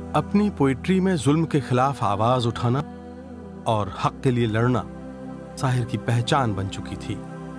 अपनी पोइट्री में जुल्म के खिलाफ आवाज उठाना और हक के लिए लड़ना साहिर की पहचान बन चुकी थी।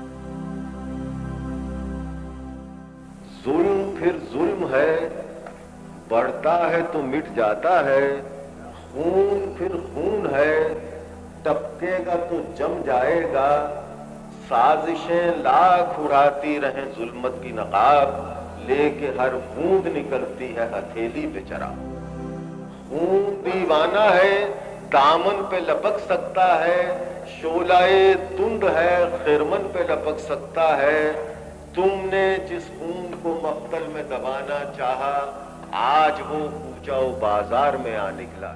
जुल्म फिर जुल्म है, बढ़ता है तो मिट जाता है। खून फिर खून है, टपकेगा तो जम जाएगा। साजिशें लाख उड़ाती रहें जुल्मत की नकाब, लेके हर बूंद निकलती है हथेली पे चरा। खून दीवाना है, दामन पे लपक सकता है। शोलाए तुंद है, खिरमन पे लपक सकता है। तुमने जिस खून को मक्तल में दबाना चाहा, आज वो कूचाओ बाजार में आ निकला।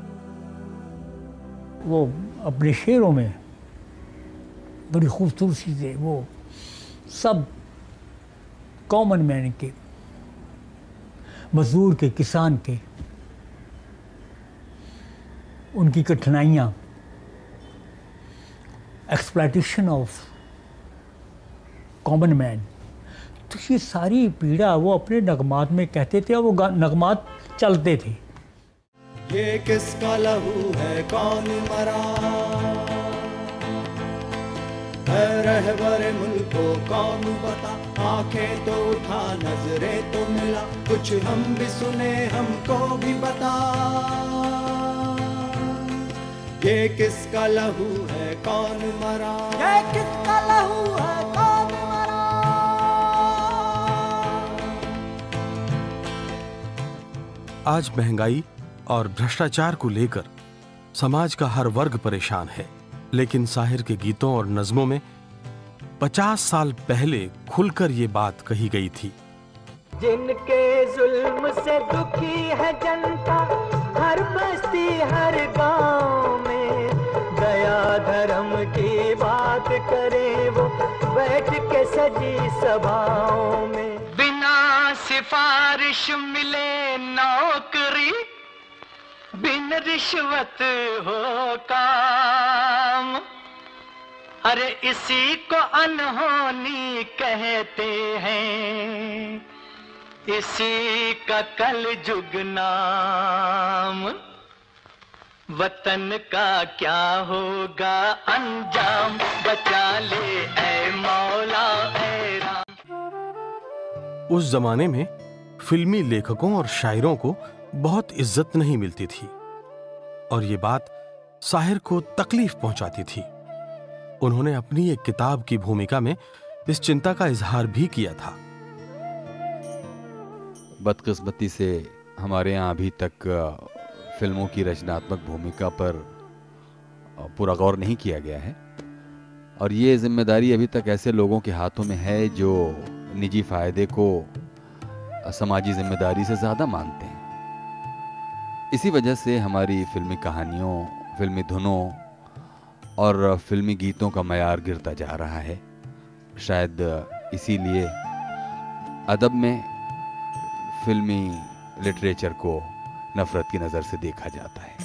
वो अपने शेरों में बड़ी खूबसूरती से वो सब कॉमन मैन के, मजदूर के, किसान के, उनकी कठिनाइयाँ, एक्सप्लॉयटेशन ऑफ कॉमन मैन, तो ये सारी पीड़ा वो अपने नगमात में कहते थे और वो नगमात चलते थे। ये किसका लहू है, कौन मरा है, रहबर मुल्क को कौन बता। आंखें तो उठा, नजरें तो मिला, कुछ हम भी सुने, हमको भी बता। ये किसका लहू है, कौन मरा, ये किसका लहू है, कौन मरा। आज महंगाई और भ्रष्टाचार को लेकर समाज का हर वर्ग परेशान है, लेकिन साहिर के गीतों और नज़्मों में 50 साल पहले खुलकर ये बात कही गई थी। जिनके जुल्म से दुखी है जनता, हर बस्ती हर गांव में, दया धर्म की बात करे वो बैठ के सजी सभाओं में। बिना सिफारिश मिले नौकरी, बिन रिश्वत हो काम, अरे इसी को अनहोनी कहते हैं, इसी का कल जुग नाम। वतन का क्या होगा अंजाम, बचा ले ऐ मौला ऐ राम। उस जमाने में फिल्मी लेखकों और शायरों को बहुत इज्जत नहीं मिलती थी और ये बात साहिर को तकलीफ पहुंचाती थी। उन्होंने अपनी एक किताब की भूमिका में इस चिंता का इजहार भी किया था। बदकिस्मती से हमारे यहाँ अभी तक फिल्मों की रचनात्मक भूमिका पर पूरा गौर नहीं किया गया है और ये जिम्मेदारी अभी तक ऐसे लोगों के हाथों में है जो निजी फायदे को समाजी जिम्मेदारी से ज़्यादा मानते हैं। इसी वजह से हमारी फिल्मी कहानियों, फिल्मी धुनों और फिल्मी गीतों का मयार गिरता जा रहा है। शायद इसीलिए अदब में फिल्मी लिटरेचर को नफरत की नज़र से देखा जाता है।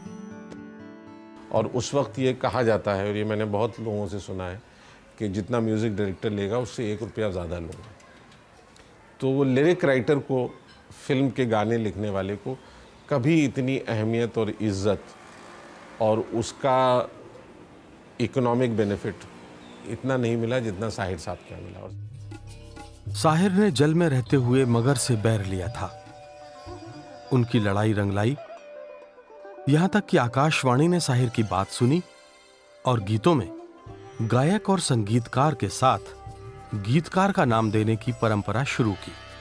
और उस वक्त ये कहा जाता है, और ये मैंने बहुत लोगों से सुना है, कि जितना म्यूज़िक डायरेक्टर लेगा उससे 1 रुपया ज़्यादा लूँगा। तो वो लिरिक राइटर को, फिल्म के गाने लिखने वाले को कभी इतनी अहमियत और इज़्ज़त और उसका इकोनॉमिक बेनिफिट इतना नहीं मिला जितना साहिर साहब क्या मिला। साहिर ने जल में रहते हुए मगर से बैर लिया था। उनकी लड़ाई रंगलाई, यहां तक कि आकाशवाणी ने साहिर की बात सुनी और गीतों में गायक और संगीतकार के साथ गीतकार का नाम देने की परंपरा शुरू की।